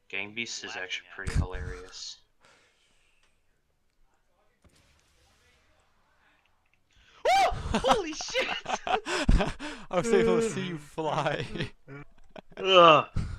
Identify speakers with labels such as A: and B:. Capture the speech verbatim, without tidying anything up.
A: Gang Beast is actually pretty hilarious.
B: Oh! Holy shit!
C: I was able to see you fly.
A: Ugh.